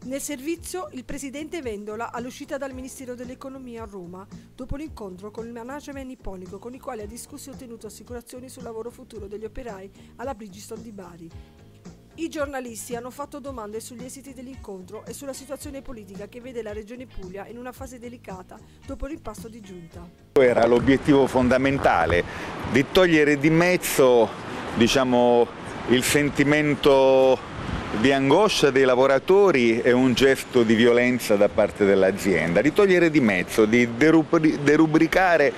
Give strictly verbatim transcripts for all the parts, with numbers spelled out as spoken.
Nel servizio il presidente Vendola all'uscita dal Ministero dell'Economia a Roma, dopo l'incontro con il management nipponico con il quale ha discusso e ottenuto assicurazioni sul lavoro futuro degli operai alla Bridgestone di Bari. I giornalisti hanno fatto domande sugli esiti dell'incontro e sulla situazione politica che vede la Regione Puglia in una fase delicata dopo l'impasto di giunta. Era l'obiettivo fondamentale di togliere di mezzo, diciamo, il sentimento di angoscia dei lavoratori e un gesto di violenza da parte dell'azienda, di togliere di mezzo, di derubricare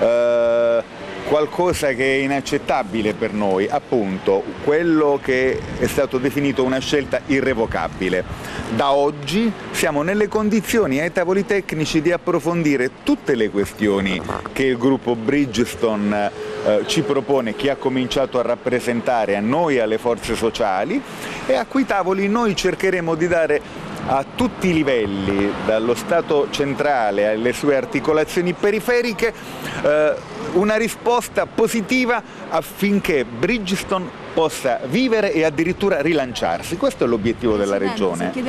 eh, qualcosa che è inaccettabile per noi, appunto quello che è stato definito una scelta irrevocabile. Da oggi siamo nelle condizioni ai tavoli tecnici di approfondire tutte le questioni che il gruppo Bridgestone eh, ci propone, chi ha cominciato a rappresentare a noi e alle forze sociali, e a quei tavoli noi cercheremo di dare a tutti i livelli, dallo Stato centrale alle sue articolazioni periferiche, eh, una risposta positiva affinché Bridgestone possa vivere e addirittura rilanciarsi. Questo è l'obiettivo della Regione.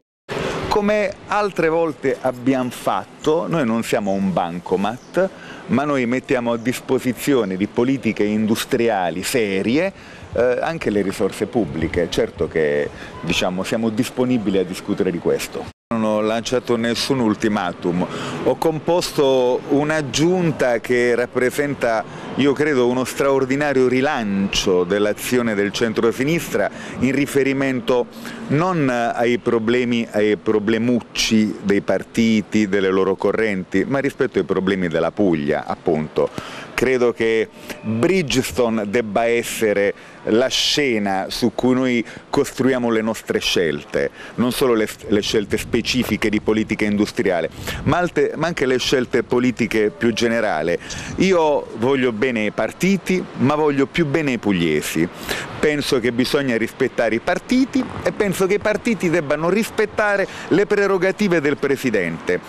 Come altre volte abbiamo fatto, noi non siamo un bancomat, ma noi mettiamo a disposizione di politiche industriali serie eh, anche le risorse pubbliche. Certo che, diciamo, siamo disponibili a discutere di questo. Non ho lanciato nessun ultimatum, ho composto una giunta che rappresenta, io credo, uno straordinario rilancio dell'azione del centro-sinistra in riferimento non ai problemi, ai problemucci dei partiti, delle loro correnti, ma rispetto ai problemi della Puglia, appunto. Credo che Bridgestone debba essere la scena su cui noi costruiamo le nostre scelte, non solo le, le scelte specifiche di politica industriale, ma, alte, ma anche le scelte politiche più generali. Io voglio bene ai partiti, ma voglio più bene ai pugliesi. Penso che bisogna rispettare i partiti e penso che i partiti debbano rispettare le prerogative del Presidente.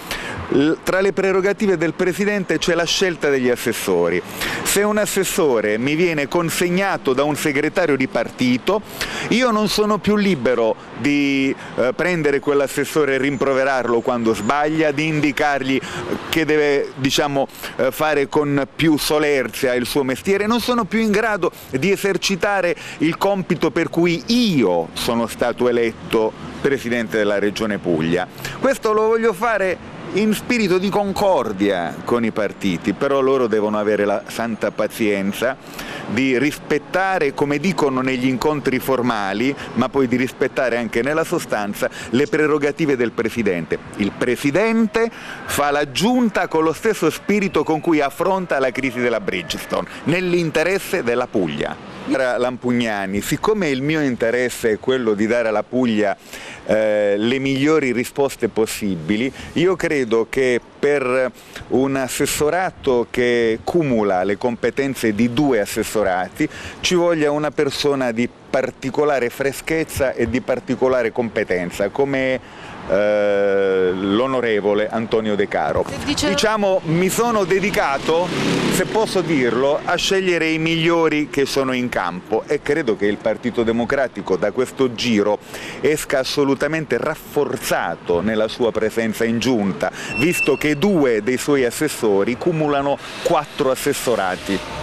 Tra le prerogative del Presidente c'è la scelta degli assessori. Se un assessore mi viene consegnato da un segretario di partito, io non sono più libero di eh, prendere quell'assessore e rimproverarlo quando sbaglia, di indicargli che deve, diciamo, eh, fare con più solerzia il suo mestiere. Non sono più in grado di esercitare il compito per cui io sono stato eletto Presidente della Regione Puglia. Questo lo voglio fare in spirito di concordia con i partiti, però loro devono avere la santa pazienza di rispettare, come dicono negli incontri formali, ma poi di rispettare anche nella sostanza le prerogative del Presidente. Il Presidente fa la giunta con lo stesso spirito con cui affronta la crisi della Bridgestone, nell'interesse della Puglia. Lampugnani, siccome il mio interesse è quello di dare alla Puglia eh, le migliori risposte possibili, io credo che per un assessorato che cumula le competenze di due assessorati ci voglia una persona di particolare freschezza e di particolare competenza, come eh, l'onorevole Antonio De Caro. Dice... Diciamo, mi sono dedicato, se posso dirlo, a scegliere i migliori che sono in campo e credo che il Partito Democratico da questo giro esca assolutamente rafforzato nella sua presenza in giunta, visto che due dei suoi assessori cumulano quattro assessorati.